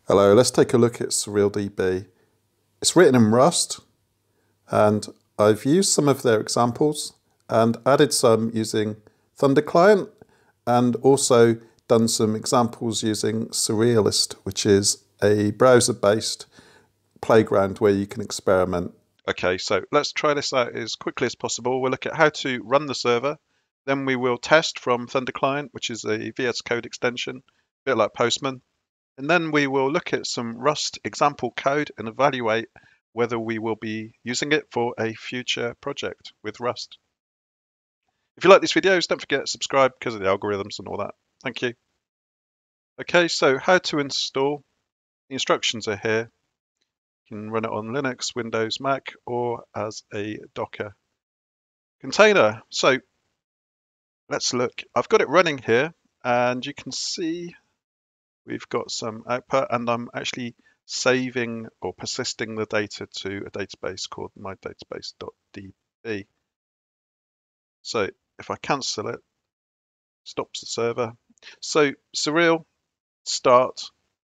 Hello, let's take a look at SurrealDB. It's written in Rust, and I've used some of their examples and added some using thunderclient, and also done some examples using Surrealist, which is a browser-based playground where you can experiment. Okay, so let's try this out as quickly as possible. We'll look at how to run the server. Then we will test from thunderclient, which is a VS Code extension, a bit like Postman. And then we will look at some Rust example code and evaluate whether we will be using it for a future project with Rust. If you like these videos, don't forget to subscribe because of the algorithms and all that. Thank you. Okay, so how to install. The instructions are here. You can run it on Linux, Windows, Mac, or as a Docker container. So let's look. I've got it running here, and you can see we've got some output, and I'm actually saving or persisting the data to a database called mydatabase.db. So if I cancel it, stops the server. So Surreal start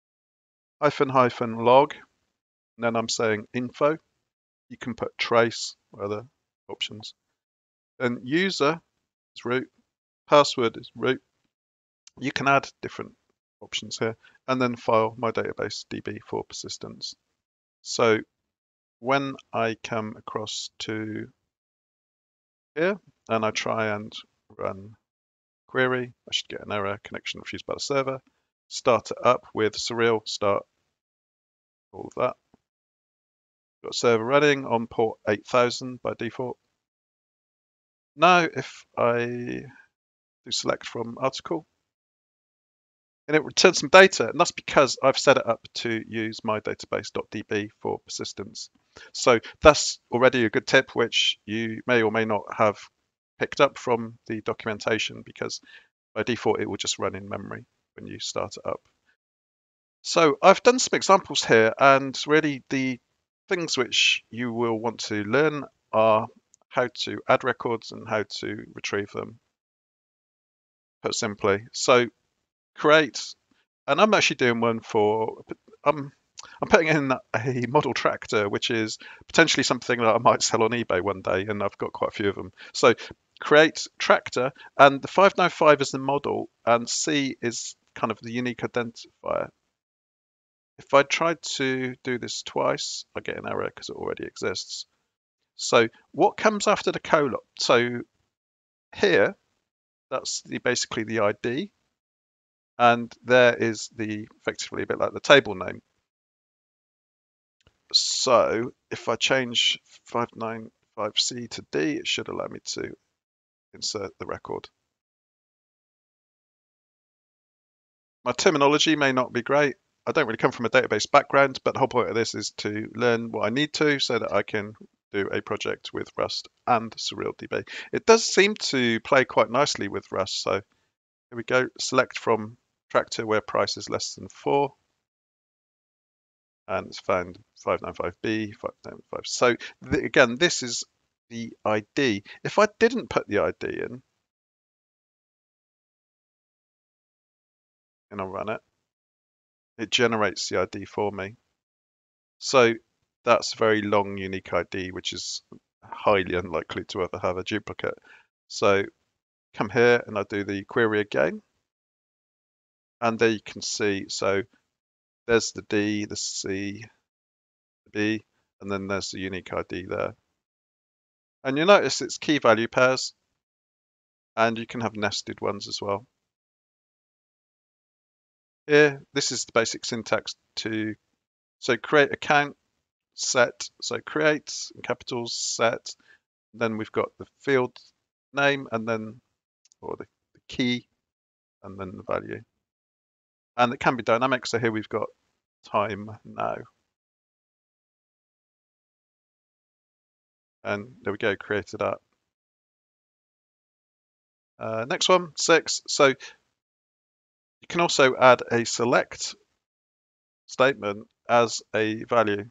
--log, and then I'm saying info. You can put trace or other options. Then user is root, password is root. You can add different options here, and then file mydatabase.db for persistence. So when I come across to here and I try and run query, I should get an error, connection refused by the server. Start it up with Surreal start, all of that. Got server running on port 8000 by default. Now if I do select from article, and it returns some data, and that's because I've set it up to use mydatabase.db for persistence. So that's already a good tip, which you may or may not have picked up from the documentation, because by default it will just run in memory when you start it up. So I've done some examples here, and really the things which you will want to learn are how to add records and how to retrieve them, put simply. So create, and I'm actually doing one for, I'm putting in a model tractor, which is potentially something that I might sell on eBay one day, and I've got quite a few of them. So create tractor, and the 595 is the model, and C is kind of the unique identifier. If I tried to do this twice, I get an error because it already exists. So what comes after the colon? So here, that's basically the ID, and there is the effectively a bit like the table name. So if I change 595C to D, it should allow me to insert the record. My terminology may not be great. I don't really come from a database background, but the whole point of this is to learn what I need to so that I can do a project with Rust and SurrealDB. It does seem to play quite nicely with Rust. So here we go. Select from tractor where price is less than 4. And it's found 595B, 595. So again, this is the ID. If I didn't put the ID in, and I run it, it generates the ID for me. So that's a very long unique ID, which is highly unlikely to ever have a duplicate. So come here and I do the query again. And there you can see, so there's the D, the C, the B, and then there's the unique ID there. And you'll notice it's key value pairs, and you can have nested ones as well. Here, this is the basic syntax to, so create account, set, so create in capitals, set, then we've got the field name and then, or the key, and then the value. And it can be dynamic, so here we've got time now. And there we go, created that. Next one, 6. So you can also add a select statement as a value.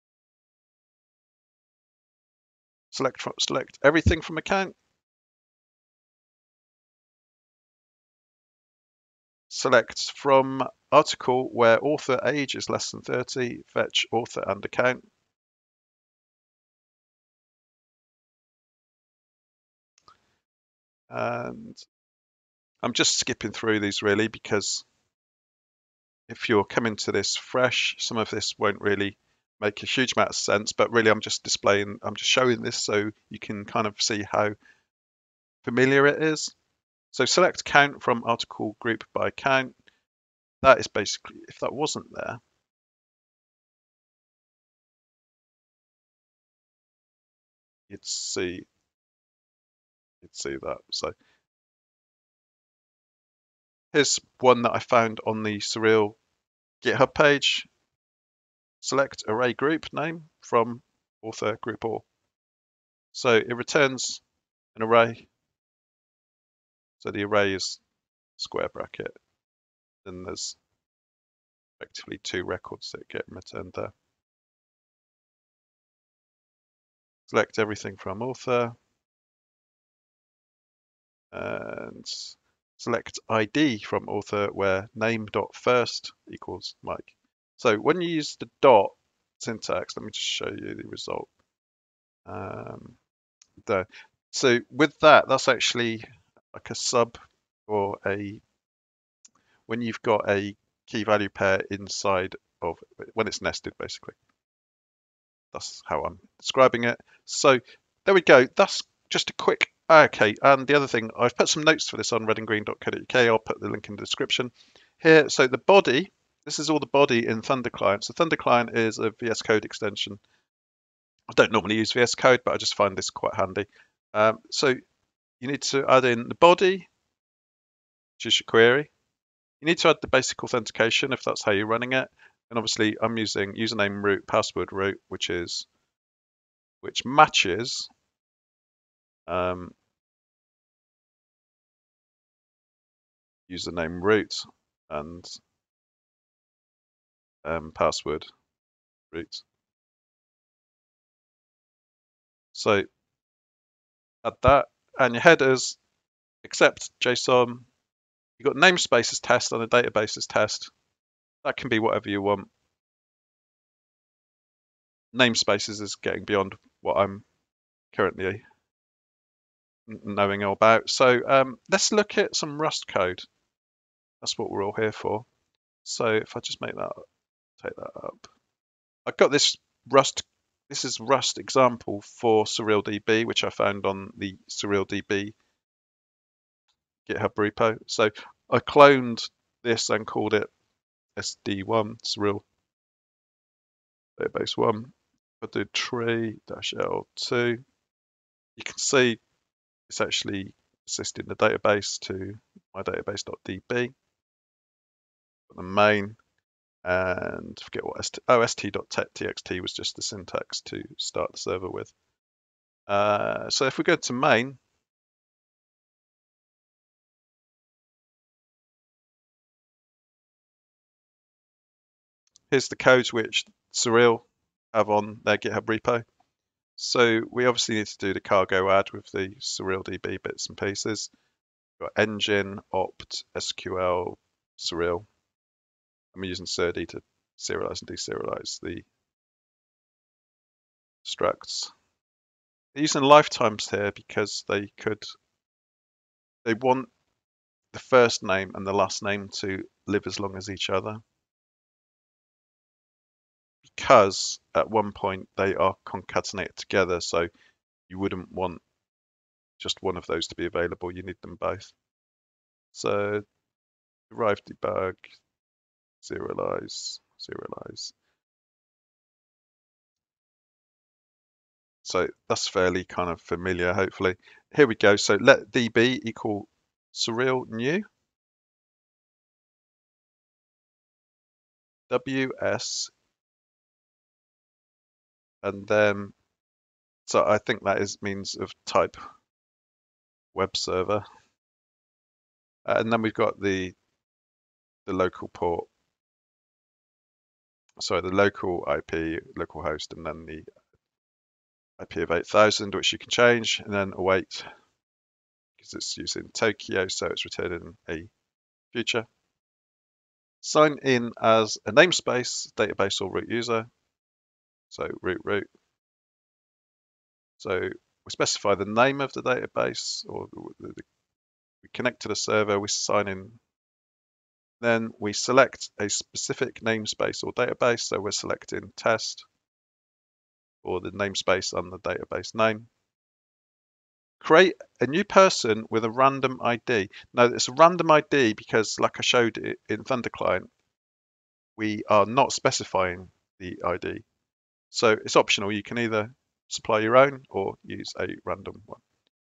Select everything from account. select from article where author age is less than 30, fetch author and account. And I'm just skipping through these really because if you're coming to this fresh, some of this won't really make a huge amount of sense, but really I'm just showing this so you can kind of see how familiar it is. So select count from article group by count. That is basically, if that wasn't there, you'd see that. So here's one that I found on the Surreal GitHub page. Select array group name from author group all. So it returns an array. So the array is square bracket. Then there's effectively 2 records that get returned there. Select everything from author and select ID from author where name.first equals Mike. So when you use the dot syntax, let me just show you the result. There. So with that, that's actually like a sub or when you've got a key value pair inside of when it's nested, basically. That's how I'm describing it. So there we go. That's just a quick. Okay, and the other thing, I've put some notes for this on redandgreen.co.uk. I'll put the link in the description here. So the body, this is all the body in thunderclient. So thunderclient is a VS Code extension. I don't normally use VS Code, but I just find this quite handy. So you need to add in the body, which is your query. You need to add the basic authentication if that's how you're running it. And obviously I'm using username root, password root, which matches username root and password root. So add that, and your headers accept JSON. You've got namespace as test and a database as test. That can be whatever you want. Namespaces is getting beyond what I'm currently knowing all about. So let's look at some Rust code. That's what we're all here for. So if I just take that up. I've got this Rust. This is Rust example for SurrealDB, which I found on the SurrealDB GitHub repo. So I cloned this and called it SD1, Surreal Database 1. I do tree-L2. You can see it's actually assisting the database to mydatabase.db. The main, and forget what st.txt was just the syntax to start the server with. So if we go to main, here's the codes which Surreal have on their GitHub repo. So we obviously need to do the cargo add with the SurrealDB bits and pieces. We've got engine, opt, SQL, Surreal. I'm using SurrealDB to serialize and deserialize the structs. They're using lifetimes here because they want the first name and the last name to live as long as each other. Because at one point they are concatenated together, so you wouldn't want just one of those to be available, you need them both. So derive, debug, serialize. So that's fairly kind of familiar, hopefully. Here we go. So let db equal Surreal new ws, and then so I think that means of type web server, and then we've got the local port. So the local IP, local host, and then the IP of 8000, which you can change, and then await because it's using Tokyo, so it's returning a future. sign in as a namespace, database or root user. So root. So we specify the name of the database, or we connect to the server, we sign in. Then we select a specific namespace or database. So we're selecting test, or the namespace and the database name. Create a new person with a random ID. Now it's a random ID because, like I showed it in thunderclient, we are not specifying the ID. So it's optional. You can either supply your own or use a random one.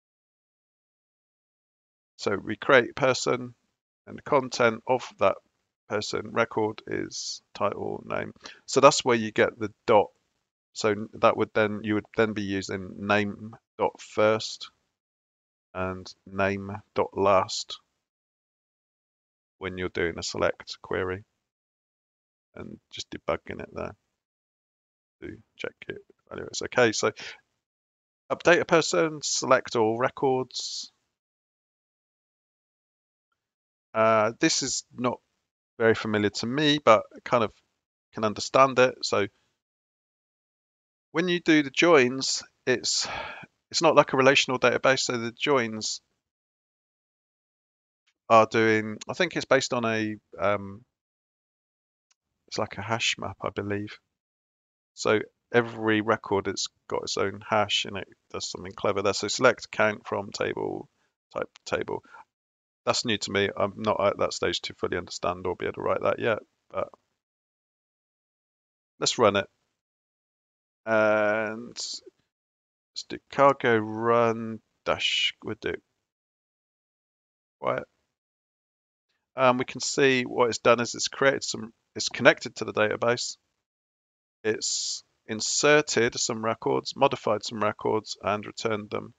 So we create person, and the content of that person record is title, name. So that's where you get the dot. So that would then, you would then be using name dot first and name dot last when you're doing a select query, and just debugging it there to check it value is okay. So update a person, select all records. This is not very familiar to me, but kind of can understand it. So when you do the joins, it's not like a relational database. So the joins are doing, I think it's based on a, it's like a hash map, I believe. So every record, it's got its own hash, and it does something clever there. So select count from table, type table. That's new to me. I'm not at that stage to fully understand or be able to write that yet, but let's run it. And let's do cargo run dash, we'll do quiet. We can see what it's done is it's created some, it's connected to the database. It's inserted some records, modified some records, and returned them.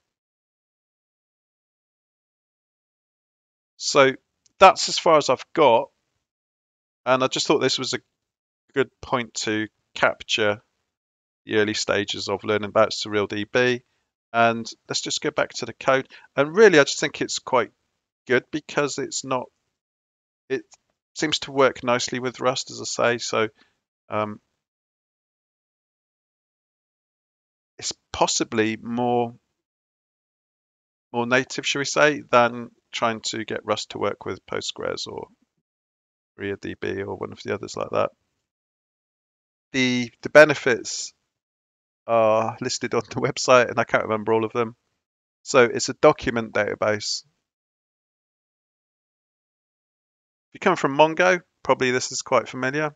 So that's as far as I've got. And I just thought this was a good point to capture the early stages of learning about SurrealDB. And let's just go back to the code. And really, I just think it's quite good because it's not, it seems to work nicely with Rust, as I say. So it's possibly more native, shall we say, than trying to get Rust to work with Postgres or MariaDB or one of the others like that. The benefits are listed on the website, and I can't remember all of them. So it's a document database. If you come from Mongo, probably this is quite familiar.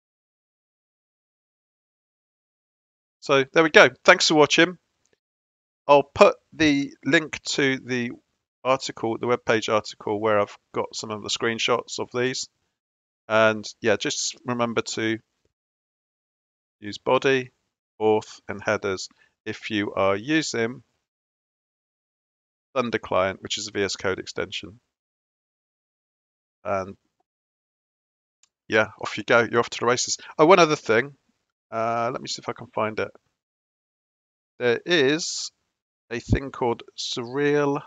So there we go. Thanks for watching. I'll put the link to the article, the webpage article, where I've got some of the screenshots of these. And yeah, just remember to use body, auth, and headers if you are using thunderclient, which is a VS Code extension. And yeah, off you go. You're off to the races. Oh, one other thing. Let me see if I can find it. There is a thing called Surrealist,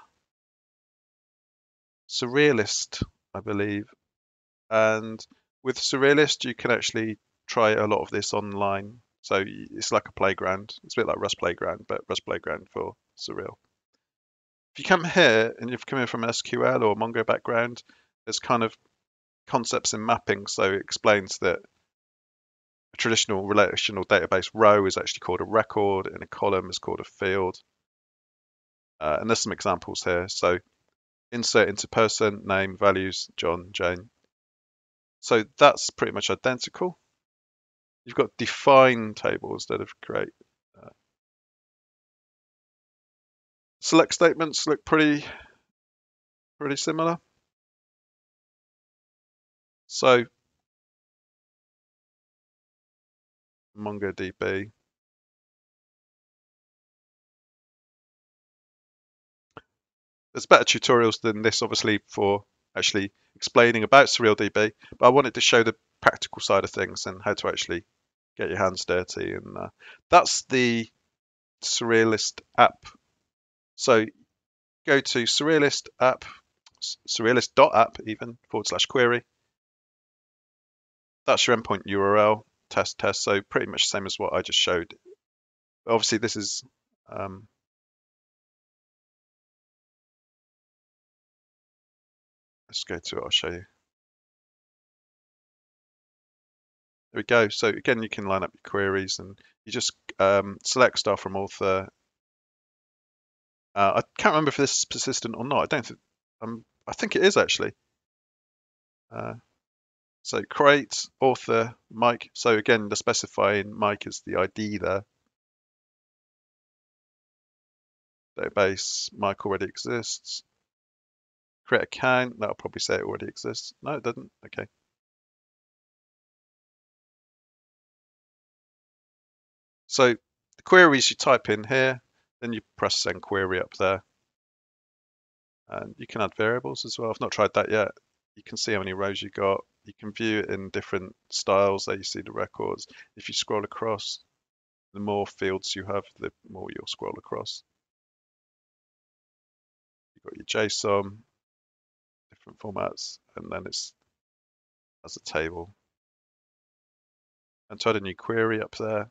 I believe. And with Surrealist, you can actually try a lot of this online. So it's like a playground. It's a bit like Rust Playground, but Rust Playground for Surreal. If you come here and you've come in from an SQL or Mongo background, there's kind of concepts in mapping. So it explains that a traditional relational database row is actually called a record, and a column is called a field. And there's some examples here. So insert into person, name, values, John, Jane. So that's pretty much identical. You've got define tables that have create. Select statements look pretty similar. So MongoDB. There's better tutorials than this, obviously, for actually explaining about SurrealDB, but I wanted to show the practical side of things and how to actually get your hands dirty. And that's the Surrealist app. So go to Surrealist app, surrealist.app even /query, that's your endpoint URL, test. So pretty much the same as what I just showed. Obviously, this is let's go to it. I'll show you. There we go. So again, you can line up your queries, and you just select star from author. I can't remember if this is persistent or not. I don't think. I think it is actually. So create author Mike. So again, the specifying Mike is the ID there. Database Mike already exists. Create account. That'll probably say it already exists. No, it doesn't. Okay. So the queries you type in here, then you press send query up there. And you can add variables as well. I've not tried that yet. You can see how many rows you got. You can view it in different styles. There you see the records. If you scroll across, the more fields you have, the more you'll scroll across. You've got your JSON, different formats, and then it's as a table. And to add a new query up there,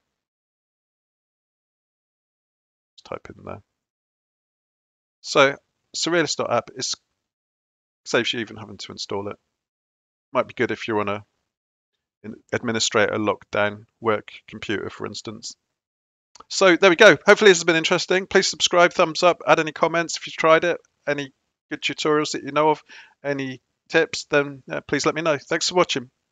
just type in there. So Surrealist.app saves you even having to install it. Might be good if you're on an administrator lockdown work computer, for instance. So there we go. Hopefully this has been interesting. Please subscribe, thumbs up, add any comments if you've tried it, any good tutorials that you know of, any tips, then please let me know. Thanks for watching.